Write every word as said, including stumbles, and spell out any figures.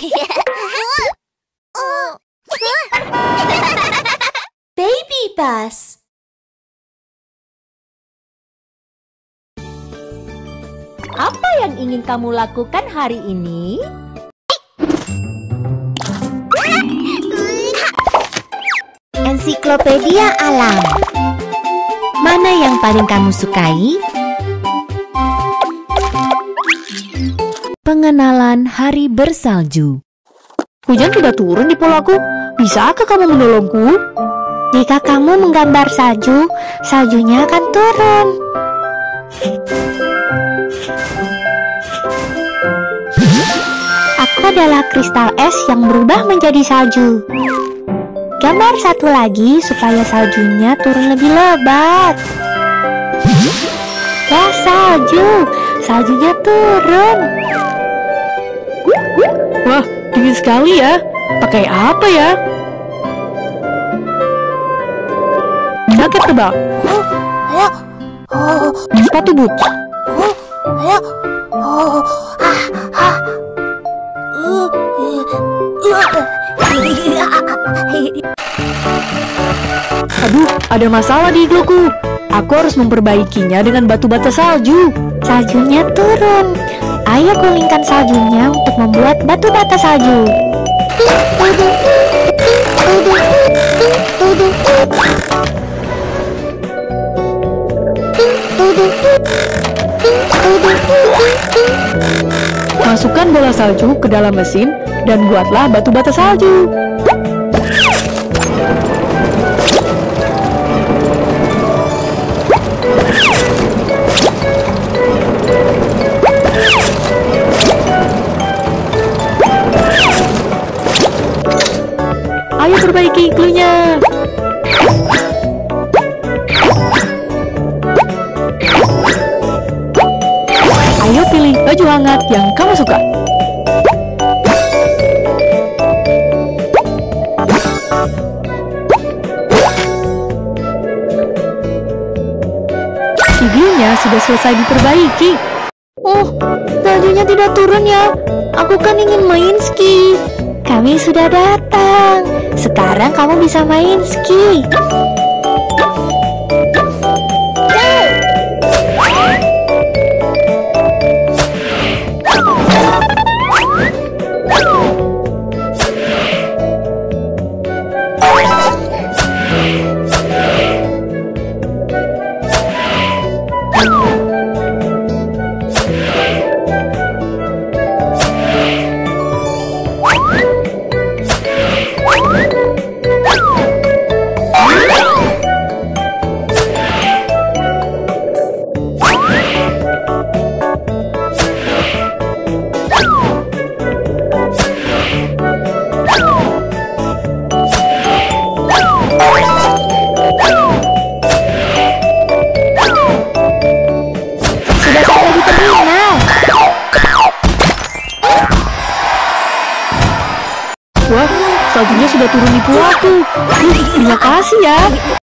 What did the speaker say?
Baby bus. Apa yang ingin kamu lakukan hari ini? Ensiklopedia Alam. Mana yang paling kamu sukai? Pengenalan hari bersalju. Hujan tidak turun di polaku. Bisakah kamu menolongku? Jika kamu menggambar salju, saljunya akan turun. Aku adalah kristal es yang berubah menjadi salju. Gambar satu lagi supaya saljunya turun lebih lebat. Wah, salju! Saljunya turun. Wah, dingin sekali ya. Pakai apa ya? Jaket tebal. Sepatu boots. Aduh, ada masalah di igloku. Aku harus memperbaikinya dengan batu bata salju. Saljunya turun. Ayo gulingkan saljunya untuk membuat batu bata salju. Masukkan bola salju ke dalam mesin dan buatlah batu bata salju. Ayo perbaiki iglunya. Ayo pilih baju hangat yang kamu suka. Iglunya sudah selesai diperbaiki. Oh, saljunya tidak turun ya. Aku kan ingin main ski. Kami sudah datang. Sekarang kamu bisa main ski. Sudah sampai di terminal. Wah, saljunya sudah turun di pulaku. Terima kasih ya.